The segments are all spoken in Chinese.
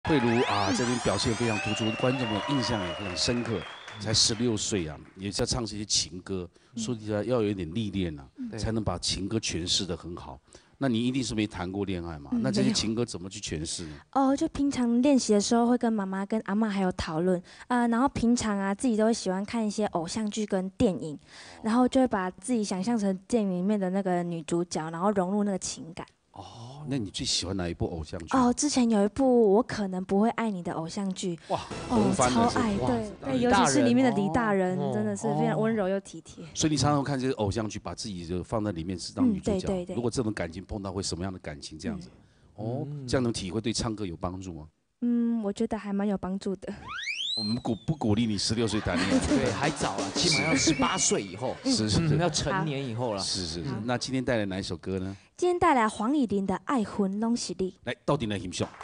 慧茹啊，这边表现非常突出，观众的印象也非常深刻。才16岁啊，也是要唱这些情歌，说起来要有一点历练啊，才能把情歌诠释得很好。那你一定是没谈过恋爱嘛？那这些情歌怎么去诠释呢？ 哦，就平常练习的时候会跟妈妈、跟阿嬷还有讨论然后平常自己都会喜欢看一些偶像剧跟电影，然后就会把自己想象成电影里面的那个女主角，然后融入那个情感。 哦，那你最喜欢哪一部偶像剧？ 哦，之前有一部《我可能不会爱你》的偶像剧， 哇，红翻超爱，对，尤其是里面的李大人，真的是非常温柔又体贴。 所以你常常看这些偶像剧，把自己就放在里面是当女主角。 对。 如果这种感情碰到会什么样的感情？这样子，哦，这样能体会对唱歌有帮助吗？ 我觉得还蛮有帮助的。 我们不鼓励你16岁谈恋爱， 对，还早了，起码要18岁以后， 是， 要成年以后了。 是。那今天带来哪一首歌呢？ 今天带来黄以玲的《爱恨拢是你》。 来，到底来欣赏。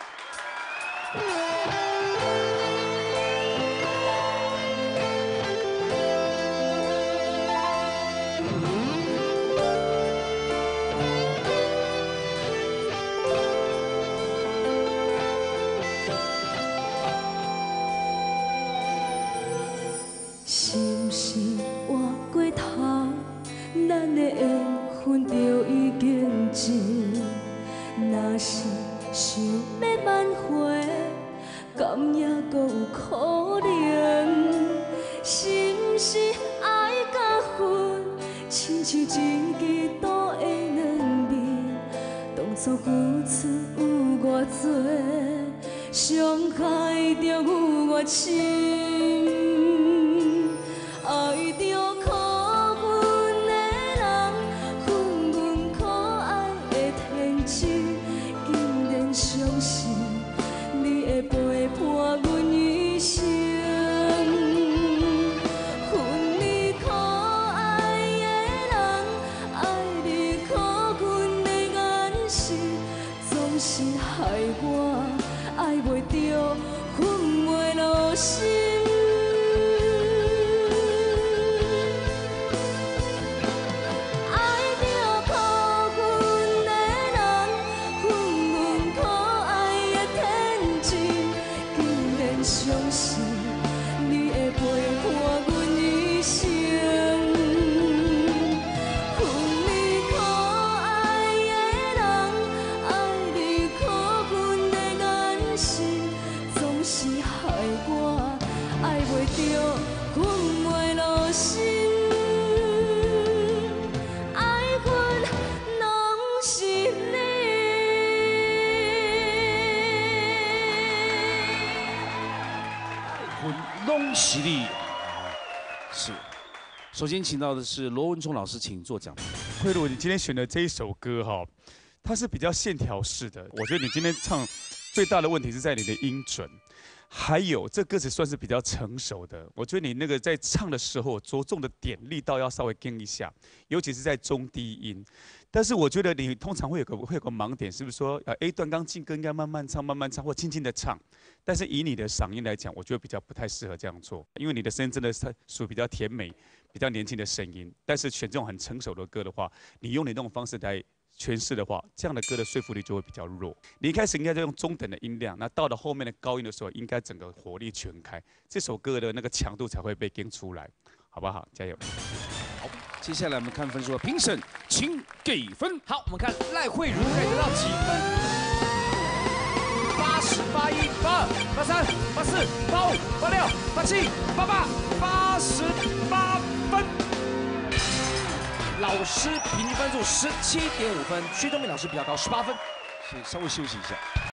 是不是活过头，咱的缘分就已经尽？若是想要挽回，敢也搁有可能？是不是爱甲恨，亲像一支刀的两面？当初付出有偌多，伤害就有偌深。爱着可恨的人，恨阮可爱的天真，竟然相信你会陪伴阮一生。恨你可爱的人，爱你可恨的眼神，总是害我爱袂着，恨袂落心。相信你会陪伴阮一生，恨你可爱的人，爱你可恨的眼神，总是害我爱袂着，恨袂落心，爱恨拢是你。 拢是你，是。首先请到的是罗文聪老师，请坐讲。 慧茹，你今天选的这一首歌哈，它是比较线条式的。我觉得你今天唱最大的问题是在你的音准，还有这歌词算是比较成熟的。我觉得你那个在唱的时候着重的点力道要稍微跟一下，尤其是在中低音。但是我觉得你通常会有个盲点，是不是说A 段刚进歌应该慢慢唱，或轻轻的唱？但是以你的嗓音来讲，我觉得比较不太适合这样做，因为你的声音真的是属于比较甜美、比较年轻的声音。但是选这种很成熟的歌的话，你用你那种方式来诠释的话，这样的歌的说服力就会比较弱。你一开始应该在用中等的音量，那到了后面的高音的时候，应该整个火力全开，这首歌的那个强度才会被跟出来，好不好？加油！ 好，接下来我们看分数，评审请给分。 好，我们看赖慧茹可以得到几分？80、81、82、83、84、85、86、87、88、88分。老师平均分数17.5分，薛东明老师比较高，18分。 先稍微休息一下。